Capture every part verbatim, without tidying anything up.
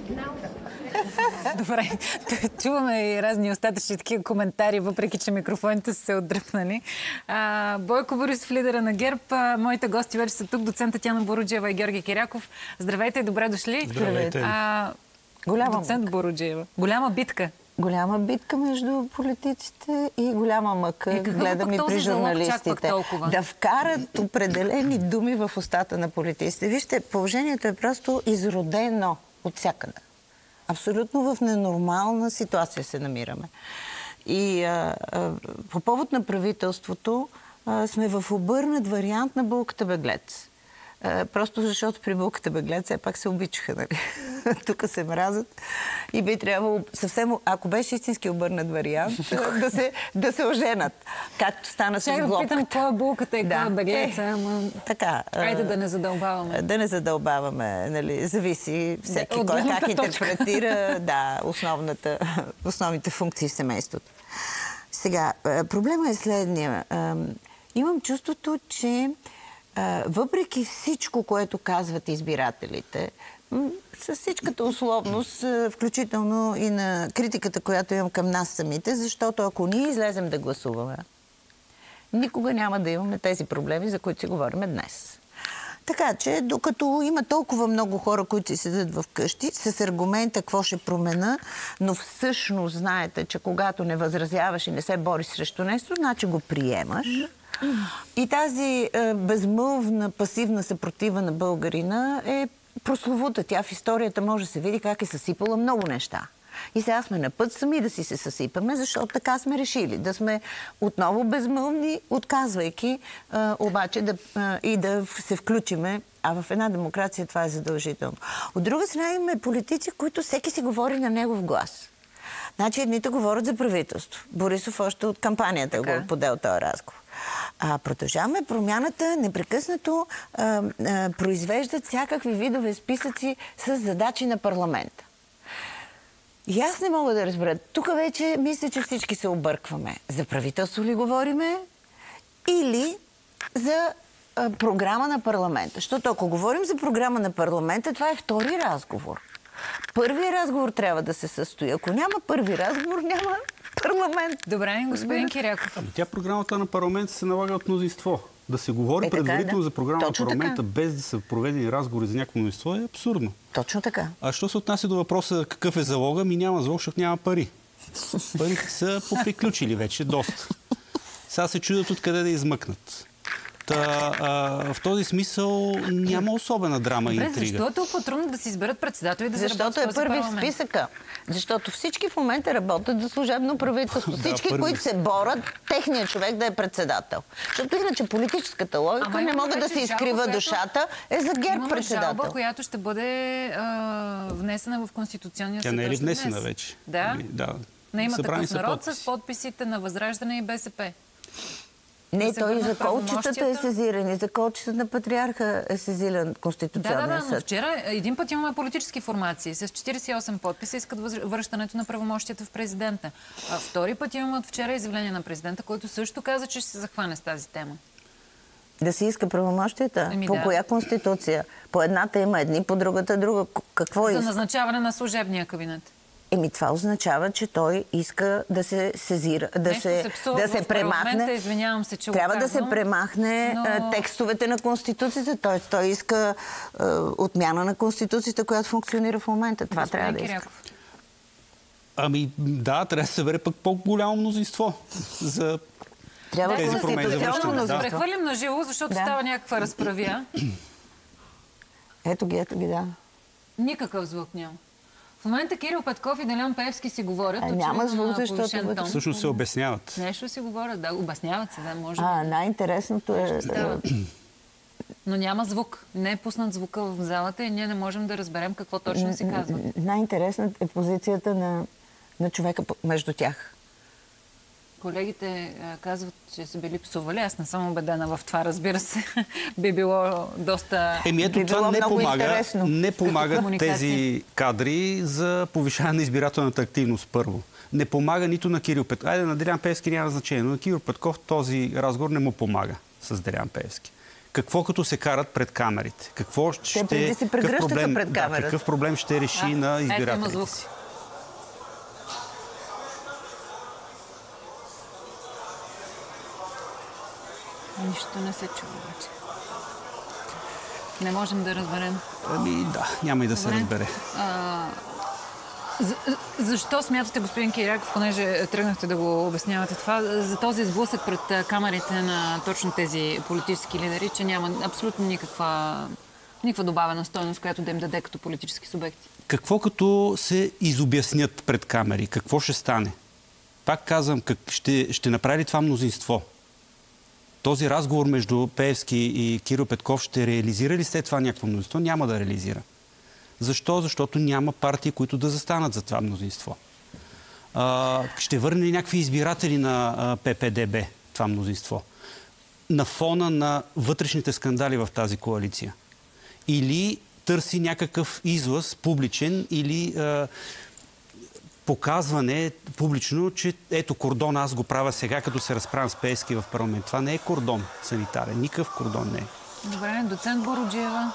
Добре, чуваме и разни остатъчни такива коментари, въпреки че микрофоните са се отдръпнали. А, Бойко Борисов, лидера на ГЕРБ. А, моите гости вече са тук, доцент Татяна Боруджиева и Георги Киряков. Здравейте и добре дошли. Здравейте. А, Голяма доцент битка. Боруджиева. Голяма битка. Голяма битка между политиците и голяма мъка, гледам и при журналистите. Да вкарат определени думи в устата на политиците. Вижте, положението е просто изродено от всякъде. Абсолютно в ненормална ситуация се намираме. И а, а, по повод на правителството а, сме в обърнат вариант на булката беглец. А, просто защото при булката беглец все пак се обичаха, нали? Тук се мразят и би трябвало съвсем, ако беше истински обърнат вариант, да се, да се оженят. Както стана с глобката. Ще питам, какво е булката и какво е беглеца, ама... Така. Айде да не задълбаваме. Да не задълбаваме, нали? Зависи всеки да, кой как интерпретира да, основната, основните функции в семейството. Сега, проблема е следния. Имам чувството, че въпреки всичко, което казват избирателите, с всичката условност, включително и на критиката, която имам към нас самите, защото ако ние излезем да гласуваме, никога няма да имаме тези проблеми, за които си говорим днес. Така че, докато има толкова много хора, които си седят в къщи, с аргумента какво ще промена, но всъщност знаете, че когато не възразяваш и не се бориш срещу нещо, значи го приемаш. И тази е, безмълвна, пасивна съпротива на българина е прословута. Тя в историята може да се види как е съсипала много неща. И сега сме на път сами да си се съсипаме, защото така сме решили. Да сме отново безмълвни, отказвайки а, обаче да, а, и да се включиме. А в една демокрация това е задължително. От друга страна имаме политици, които всеки си говори на негов глас. Значи едните говорят за правителство. Борисов още от кампанията така го подел този разговор. А продължаваме промяната, непрекъснато а, а, произвеждат всякакви видове списъци с задачи на парламента. И аз не мога да разбера. Тук вече мисля, че всички се объркваме. За правителство ли говориме или за а, програма на парламента? Защото ако говорим за програма на парламента, това е втори разговор. Първият разговор трябва да се състои. Ако няма първи разговор, няма парламент. Добре, господин Киряков. Ами тя програмата на парламента се налага от мнозинство. Да се говори е, предварително да. за програма Точно на парламента, така. без да са проведени разговори за някакво мнозинство, е абсурдно. Точно така. А що се отнася до въпроса какъв е залога, ми няма залог, защото няма пари. Парите са поприключили вече доста. Сега се чудят откъде да измъкнат. Та, а, в този смисъл няма особена драма и интрига. Защо е толкова трудно да си изберат председател и да Защото заработят е първи в списъка. Защото всички в момента работят за служебно правителство. Всички, да, които се борят, техният човек да е председател. Защото иначе политическата логика Ама не могат да се изкрива жалба, душата, е за ГЕРБ председател. Жалба, която ще бъде а, внесена в Конституционния съд. Тя не е ли внесена вече? Да. да. Не има Събрани такъв народ подписи. с подписите на Възраждане и БСП. Не, той и за колчетата е сезиран, и за колчетата на патриарха е сезиран Конституционния да, да, да, съд. но вчера един път имаме политически формации. С четиридесет и осем подписа искат връщането на правомощията в президента. А втори път имаме от вчера изявление на президента, който също каза, че ще се захване с тази тема. Да си иска правомощията? Ами, по да. коя конституция? По едната има едни, по другата друга. Какво За иска? назначаване на служебния кабинет. Еми, това означава, че той иска да се сезира, да Нещо се, се да се премахне. Извинявам се, че трябва го да се премахне но... текстовете на Конституцията. Т.е. той иска е, отмяна на Конституцията, която функционира в момента. Това Господин трябва да иска. Киряков. Ами да, трябва да се събере пък по-голямо мнозинство за трябва тези промени за връщане. Да прехвърлим на живо, защото да. става някаква разправия. Ето ги, ето ги, да. Никакъв звук няма. В момента Кирил Петков и Делян Пеевски си говорят. А, няма звук, защото всъщност се обясняват. Нещо си говорят, да, обясняват се, да, може. А, най-интересното е... Но няма звук. Не е пуснат звука в залата и ние не можем да разберем какво точно си казват. Най-интересната е позицията на, на човека между тях. Колегите а, казват, че са били псували. Аз не съм убедена в това, разбира се. Би било доста... Еми ето би това не помага, интересно. не помагат тези кадри за повишаване на избирателната активност първо. Не помага нито на Кирил Петков. Айде, на Делян Пеевски няма значение, но на Кирил Петков този разговор не му помага с Делян Пеевски. Какво като се карат пред камерите? Какво Те ще, преди се какъв проблем, пред да, какъв проблем ще реши а, на избирателите си? Нищо не се чува обаче. Не можем да разберем. Ами да, няма и да се разбере. А, за, защо смятате, господин Киряков, понеже тръгнахте да го обяснявате това, за този сблъсък пред камерите на точно тези политически лидери, че няма абсолютно никаква, никаква добавена стойност, която да им даде като политически субекти? Какво като се изобяснят пред камери? Какво ще стане? Пак казвам, как ще, ще направи ли това мнозинство? Този разговор между Пеевски и Кирил Петков ще реализира ли след това някакво мнозинство? Няма да реализира. Защо? Защото няма партии, които да застанат за това мнозинство. А, ще върне ли някакви избиратели на а, Пе Пе Де Бе това мнозинство? На фона на вътрешните скандали в тази коалиция? Или търси някакъв излъз публичен или а, показване публично, че ето кордон, аз го правя сега, като се разправям с Пеевски в парламент. Това не е кордон санитарен. Никакъв кордон не е. Добре, доцент Буруджиева.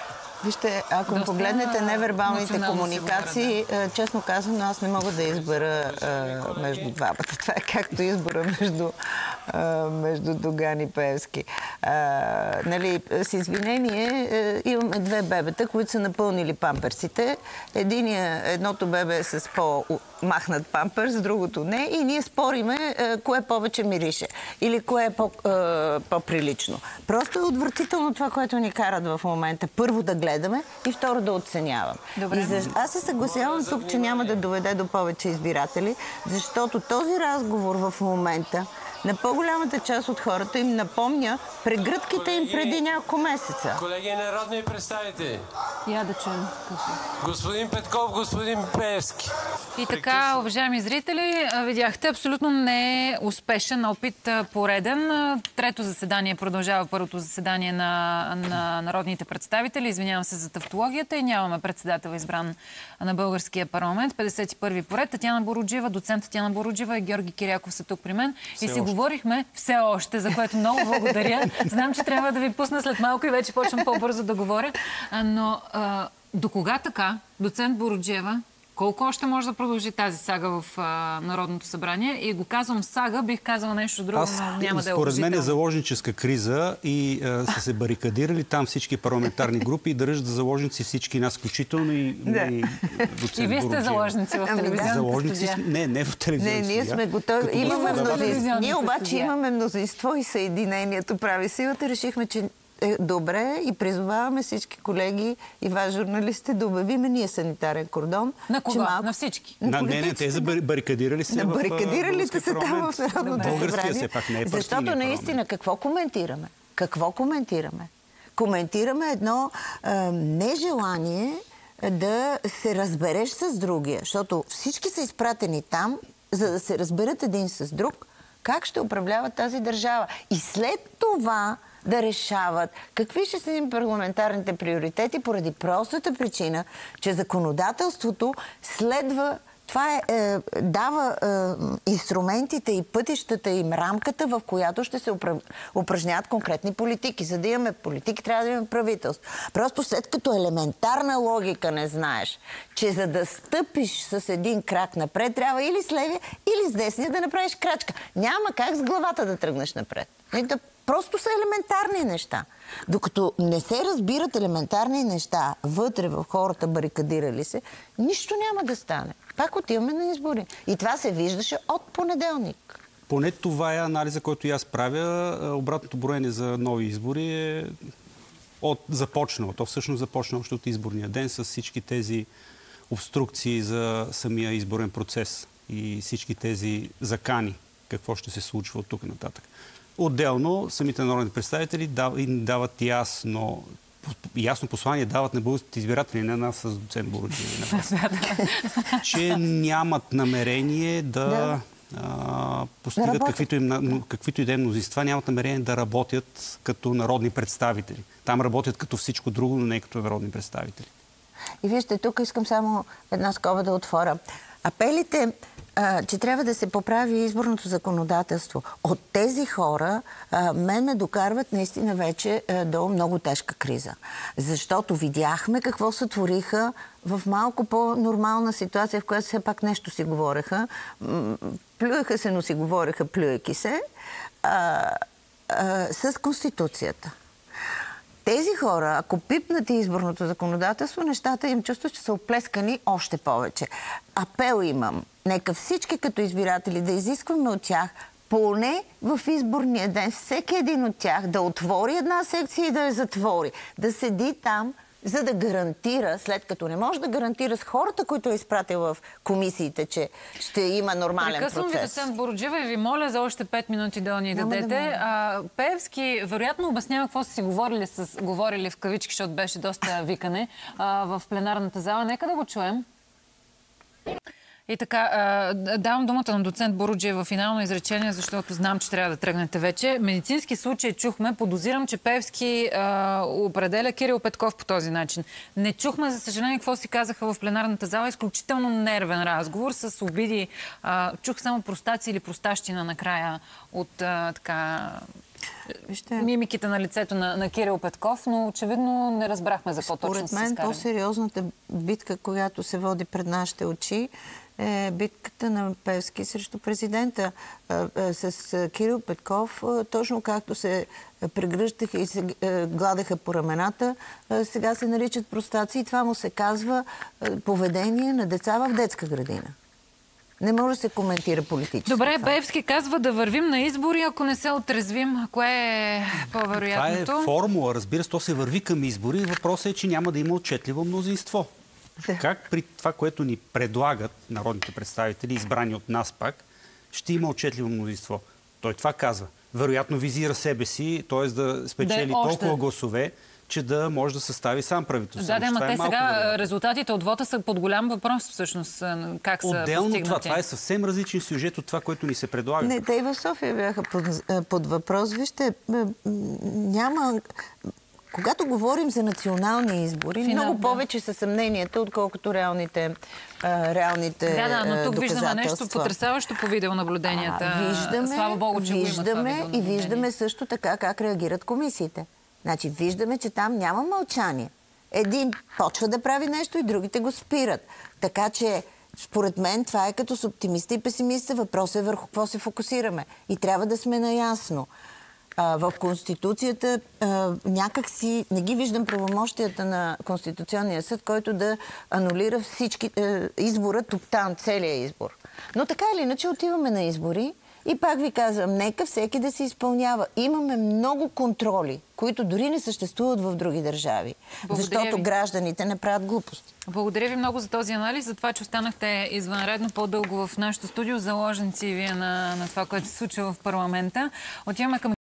Вижте, ако Доста погледнете невербалните комуникации, честно казано, аз не мога да избера а, между двамата. Това е както избора между, а, между Доган и Пеевски. А, нали, с извинение, а, имаме две бебета, които са напълнили памперсите. Единия, едното бебе е с по-махнат памперс, другото не. И ние спориме а, кое повече мирише. Или кое е по, а, по-прилично. Просто е отвратително това, което ни карат в момента. Първо да гледаме и второ да оценявам. И за... Аз се съгласявам тук, че няма да доведе до повече избиратели, защото този разговор в момента на по-голямата част от хората им напомня прегръдките им преди няколко месеца. Колеги народни представители. Я да чуем. Господин Петков, господин Пеевски. И така, уважаеми зрители, видяхте абсолютно не е успешен опит пореден. Трето заседание продължава първото заседание на, на народните представители. Извинявам се за тавтологията и нямаме председател избран на българския парламент. петдесет и първи поред. Татяна Буруджиева, доцент Татяна Буруджиева и Георги Киряков са тук при мен. Все и си още говорихме все още, за което много благодаря. Знам, че трябва да ви пусна след малко и вече почвам по-бързо да говоря. Но а, до кога така, доцент Буруджиева, колко още може да продължи тази сага в а, Народното събрание? И го казвам сага, бих казала нещо друго, Аз, но няма да е според мен е уважително. заложническа криза и а, са се барикадирали там всички парламентарни групи и държат за заложници всички нас, включително и, да. и доцент И вие сте заложници в телевизионната заложници студия. Не, не в телевизионната Не, ние сме готови. Имаме мнозинство. Ние обаче имаме мнозинство и съединението прави силата. Решихме, че е добре и призоваваме всички колеги и вас, журналистите, да обявиме ние санитарен кордон. На кого? Малко... На всички? На, не, не, те за барикадирали се на в барикадирали се там в Народното Българския се събрание. пак не е Защото наистина какво коментираме? Какво коментираме? Коментираме едно а, нежелание да се разбереш с другия. Защото всички са изпратени там, за да се разберат един с друг, как ще управляват тази държава. И след това да решават какви ще са им парламентарните приоритети, поради простата причина, че законодателството следва, това е, е, дава е, инструментите и пътищата им, рамката, в която ще се упражняват конкретни политики. За да имаме политики, трябва да имаме правителство. Просто след като елементарна логика не знаеш, че за да стъпиш с един крак напред, трябва или с левия, или с десния да направиш крачка. Няма как с главата да тръгнеш напред. Да просто са елементарни неща. Докато не се разбират елементарни неща вътре в хората, барикадирали се, нищо няма да стане. Пак отиваме на избори. И това се виждаше от понеделник. Поне това е анализа, който и аз правя. Обратното броене за нови избори е от започнало. То всъщност започна още от изборния ден с всички тези обструкции за самия изборен процес и всички тези закани. Какво ще се случва от тук нататък. Отделно, самите народни представители дават ясно, ясно послание, дават на българските избиратели, не нас с доцент Буруджиева, че нямат намерение да а, постигат каквито, им, каквито и да е мнозинства, нямат намерение да работят като народни представители. Там работят като всичко друго, но не като народни представители. И вижте, тук искам само една скоба да отворя. апелите, а, че трябва да се поправи изборното законодателство. От тези хора а, мен ме докарват наистина вече а, до много тежка криза. Защото видяхме какво се твориха в малко по-нормална ситуация, в която все пак нещо си говореха. Плюеха се, но си говореха, плюеки се, а, а, с Конституцията. Тези хора, ако пипнат изборното законодателство, нещата им чувстват, че са оплескани още повече. Апел имам. Нека всички като избиратели да изискваме от тях поне в изборния ден всеки един от тях да отвори една секция и да я затвори. Да седи там, за да гарантира, след като не може да гарантира с хората, които е изпратил в комисиите, че ще има нормален Прекъсвам процес. ви, доцент Буруджиева, и ви моля за още пет минути да ни Няма дадете. да а, Пеевски вероятно обяснява какво са си говорили, с, говорили в кавички, защото беше доста викане а, в пленарната зала. Нека да го чуем. И така, а, давам думата на доцент Буруджиева в финално изречение, защото знам, че трябва да тръгнете вече. Медицински случай чухме, подозирам, че Пеевски а, определя Кирил Петков по този начин. Не чухме, за съжаление, какво си казаха в пленарната зала. Изключително нервен разговор с обиди. А, чух само простаци или простащина накрая от а, така... Вижте, мимиките на лицето на, на Кирил Петков, но очевидно не разбрахме за какво точно се според мен по-сериозната битка, която се води пред нашите очи, е битката на Пеевски срещу президента. С Кирил Петков, точно както се прегръщаха и се гладеха по рамената, сега се наричат простаци и това му се казва поведение на деца в детска градина. Не може да се коментира политически. Добре, Пеевски казва да вървим на избори, ако не се отрезвим. Кое е по-вероятното? Това е формула, разбира се, то се върви към избори. Въпросът е, че няма да има отчетливо мнозинство. Да. Как при това, което ни предлагат народните представители, избрани от нас пак, ще има отчетливо мнозинство? Той това казва. Вероятно визира себе си, т.е. да спечели да, толкова гласове, че да може да състави сам правителство. Да, да, ама те е сега да резултатите от вота са под голям въпрос, всъщност, как са отделно постигнати. Това, това е съвсем различен сюжет от това, което ни се предлага. Не, те и в София бяха под, под въпрос. Вижте, няма... Когато говорим за национални избори, Финал, много да. повече са съмненията, отколкото реалните, а, реалните Да, да, но тук виждаме нещо потресаващо по видеонаблюденията. А, виждаме, Слава Богу, че виждаме го има това и виждаме също така как реагират комисиите. Значи, виждаме, че там няма мълчание. Един почва да прави нещо и другите го спират. Така че, според мен, това е като с оптимиста и песимиста. Въпросът е върху какво се фокусираме. И трябва да сме наясно. В Конституцията някак си не ги виждам правомощията на Конституционния съд, който да анулира всички избора, топтан, целия избор. Но така или иначе отиваме на избори и пак ви казвам, нека всеки да се изпълнява. Имаме много контроли, които дори не съществуват в други държави. Благодаря защото ви. Гражданите не правят глупости. Благодаря ви много за този анализ, за това, че останахте извънредно по-дълго в нашото студио, заложници вие на, на това, което се случва в парламента. Отиваме към